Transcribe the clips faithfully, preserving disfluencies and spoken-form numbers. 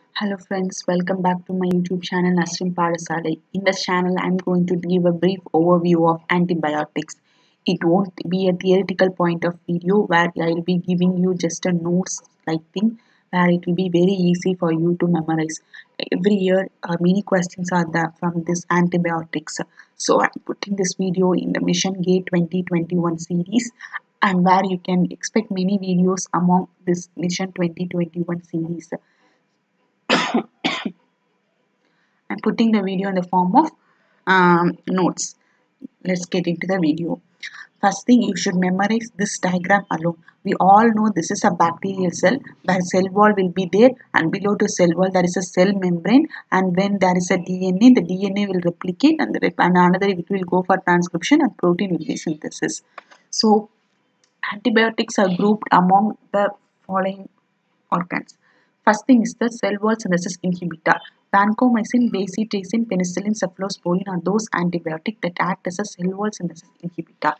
Hello friends, welcome back to my YouTube channel Nasrin Parasadai. In this channel, I'm going to give a brief overview of antibiotics. It won't be a theoretical point of video where I'll be giving you just a notes like thing where it will be very easy for you to memorize. Every year, uh, many questions are there from this antibiotics. So I'm putting this video in the Mission Gate twenty twenty-one series and where you can expect many videos among this Mission twenty twenty-one series. I'm putting the video in the form of um, notes. Let's get into the video. First thing, you should memorize this diagram alone. We all know this is a bacterial cell where cell wall will be there, and below the cell wall there is a cell membrane, and when there is a D N A, the D N A will replicate and, the, and another it will go for transcription and protein will be synthesis. So antibiotics are grouped among the following organs. First thing is the cell wall synthesis inhibitor. Vancomycin, bacitracin, penicillin, cephalosporin are those antibiotics that act as a cell wall synthesis inhibitor.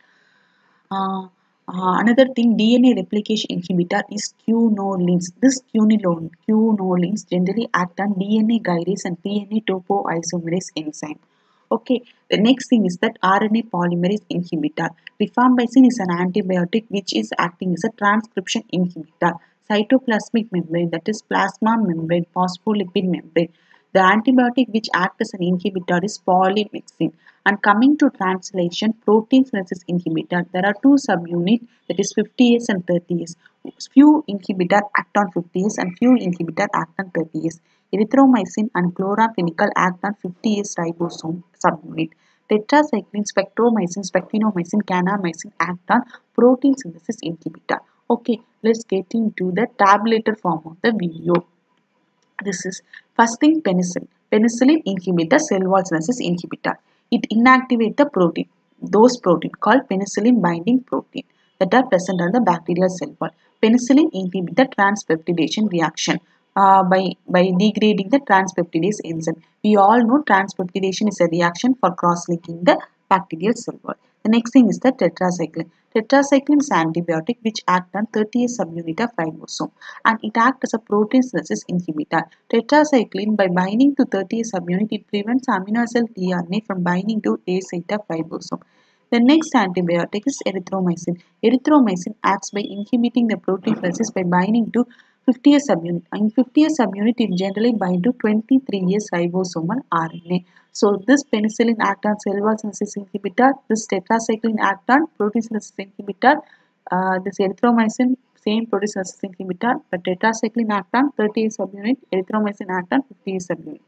Uh, uh, another thing, D N A replication inhibitor is quinolines. This quinolone, quinolines generally act on D N A gyrase and D N A topoisomerase enzyme. Okay, the next thing is that R N A polymerase inhibitor. Rifampicin is an antibiotic which is acting as a transcription inhibitor. Cytoplasmic membrane, that is plasma membrane, phospholipid membrane. The antibiotic which acts as an inhibitor is polymyxin. And coming to translation, protein synthesis inhibitor, there are two subunits, that is fifty S and thirty S. Few inhibitor act on fifty S and few inhibitor act on thirty S. Erythromycin and chloramphenicol act on fifty S ribosome subunit. Tetracycline, spectromycin, spectinomycin, kanamycin act on protein synthesis inhibitor. Okay, let's get into the tabulated form of the video. This is first thing, penicillin. Penicillin inhibitor cell wall synthesis inhibitor. It inactivates the protein. Those protein called penicillin binding protein that are present on the bacterial cell wall. Penicillin inhibits the transpeptidation reaction uh, by, by degrading the transpeptidase enzyme. We all know transpeptidation is a reaction for cross-linking the bacterial cell wall. The next thing is the tetracycline. Tetracycline is an antibiotic which acts on thirty S subunit of ribosome and it acts as a protein synthesis inhibitor. Tetracycline, by binding to thirty S subunit, it prevents amino acid tRNA from binding to A site of ribosome. The next antibiotic is erythromycin. Erythromycin acts by inhibiting the protein synthesis by binding to fifty S subunit. In fifty S subunit, it generally binds to twenty-three S ribosomal R N A. So this penicillin acts on cell wall synthesis inhibitor, this tetracycline acts on protein synthesis inhibitor, uh, this erythromycin same protein synthesis inhibitor, but tetracycline acts on thirty S subunit, erythromycin acts on fifty S subunit.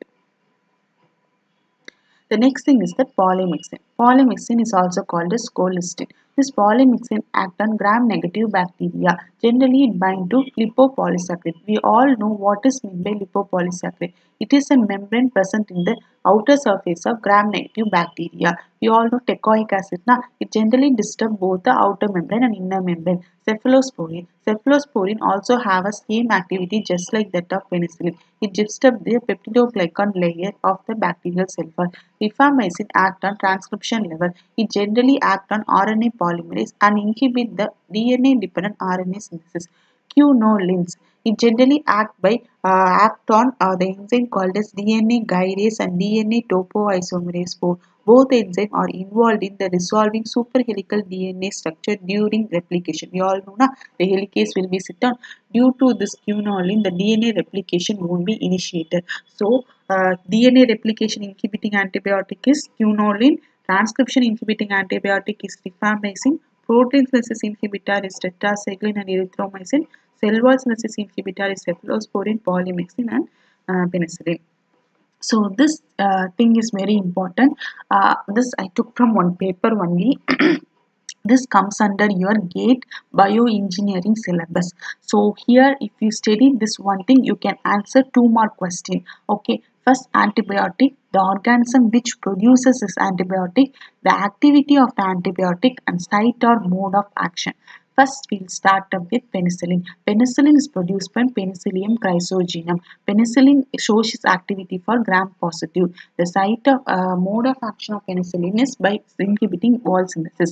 The next thing is the polymyxin. Polymyxin is also called as colistin. This polymyxin acts on gram-negative bacteria. Generally, it binds to lipopolysaccharide. We all know what is meant by lipopolysaccharide. It is a membrane present in the outer surface of gram-negative bacteria. We all know teichoic acid. Na? It generally disturbs both the outer membrane and inner membrane. Cephalosporin. Cephalosporin also have a same activity just like that of penicillin. It disturbs the peptidoglycan layer of the bacterial cell wall. Rifampicin acts on transcription level. It generally acts on R N A polymerase and inhibit the D N A-dependent R N A synthesis. Quinolines. It generally act by uh, act on uh, the enzyme called as D N A gyrase and D N A topoisomerase four. Both enzymes are involved in the resolving superhelical D N A structure during replication. We all know na, the helicase will be sit down. Due to this quinoline, the D N A replication won't be initiated. So, uh, D N A replication inhibiting antibiotic is quinoline. Transcription inhibiting antibiotic is rifampicin. Protein synthesis inhibitor is tetracycline and erythromycin. Cell wall synthesis inhibitor is cephalosporin, polymyxin and uh, penicillin. So this uh, thing is very important. Uh, this I took from one paper only. This comes under your GATE bioengineering syllabus. So here if you study this one thing, you can answer two more questions. Okay, first antibiotic, the organism which produces this antibiotic, the activity of the antibiotic and site or mode of action. First, we'll start up with penicillin. Penicillin is produced by Penicillium chrysogenum. Penicillin shows its activity for gram-positive. The site of uh, mode of action of penicillin is by inhibiting wall synthesis.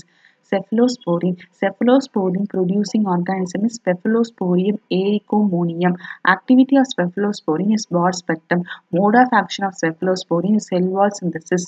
Cephalosporin. Cephalosporin producing organism is Cephalosporium ericomonium. Activity of cephalosporin is broad spectrum. Mode of action of cephalosporin is cell wall synthesis.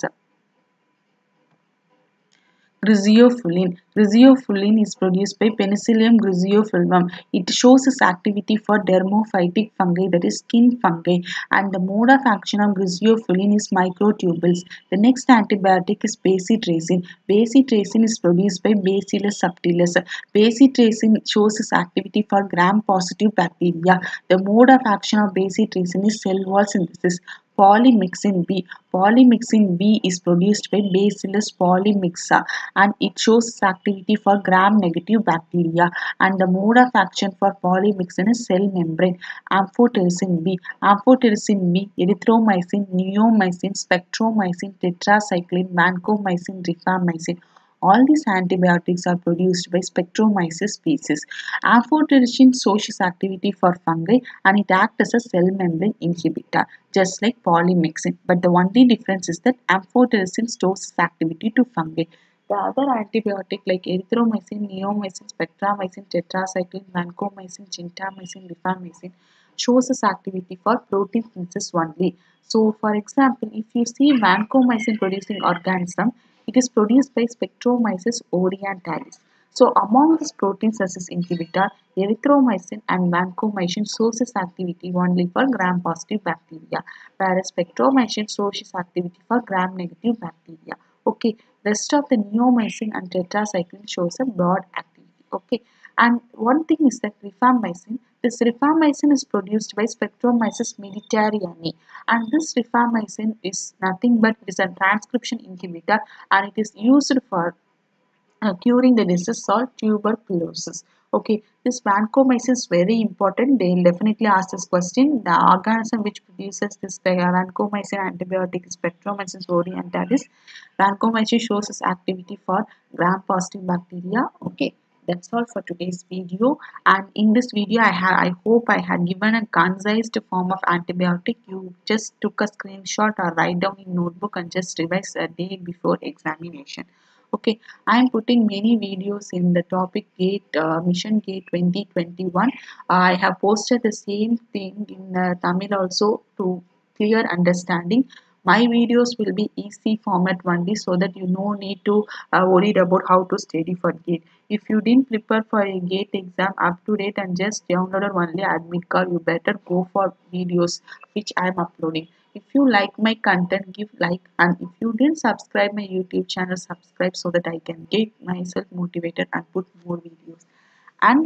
Griseofulin. Griseofulin is produced by Penicillium griseofilum. It shows its activity for dermophytic fungi, that is skin fungi, and the mode of action of griseofulin is microtubules. The next antibiotic is bacitracin. Bacitracin is produced by Bacillus subtilis. Bacitracin shows its activity for gram-positive bacteria. The mode of action of bacitracin is cell wall synthesis. Polymyxin B. Polymyxin B is produced by Bacillus polymyxa and it shows its activity for gram-negative bacteria, and the mode of action for polymyxin is cell membrane. Amphotericin B. Amphotericin B, erythromycin, neomycin, spectromycin, tetracycline, vancomycin, rifamycin. All these antibiotics are produced by Spectromyces species. Amphotericin shows its activity for fungi and it acts as a cell membrane inhibitor, just like polymyxin. But the only difference is that amphotericin stores its activity to fungi. The other antibiotic like erythromycin, neomycin, spectramycin, tetracycline, vancomycin, gentamicin, rifamycin shows its activity for protein synthesis only. So, for example, if you see vancomycin producing organism, it is produced by Spectromyces orientalis. So, among this protein synthesis inhibitor, erythromycin and vancomycin shows its activity only for gram-positive bacteria, whereas spectromycin shows its activity for gram-negative bacteria. Okay, rest of the neomycin and tetracycline shows a broad activity. Okay, and one thing is that rifamycin. This rifamycin is produced by Spectromyces mediterraneae, and this rifamycin is nothing but it is a transcription inhibitor, and it is used for uh, curing the disease called tuberculosis. Okay, this vancomycin is very important. They will definitely ask this question. The organism which produces this vancomycin antibiotic is Spectromyces orientalis. Vancomycin shows its activity for gram-positive bacteria. Okay, that's all for today's video. And in this video, I have I hope I had given a concise form of antibiotic. You just took a screenshot or write down in notebook and just revise a day before examination. Okay, I am putting many videos in the topic GATE, uh, Mission GATE twenty twenty-one. I have posted the same thing in uh, Tamil also to clear understanding. My videos will be easy format only so that you no need to uh, worry about how to study for GATE. If you didn't prepare for a GATE exam up to date and just downloaded only admit card, you better go for videos which I am uploading. If you like my content, give like, and if you didn't subscribe my YouTube channel, subscribe so that I can get myself motivated and put more videos. And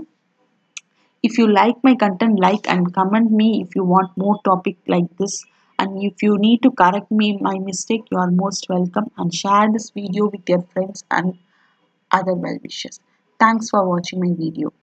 if you like my content, like and comment me if you want more topic like this. And if you need to correct me my mistake, you are most welcome, and share this video with your friends and other well wishers. Thanks for watching my video.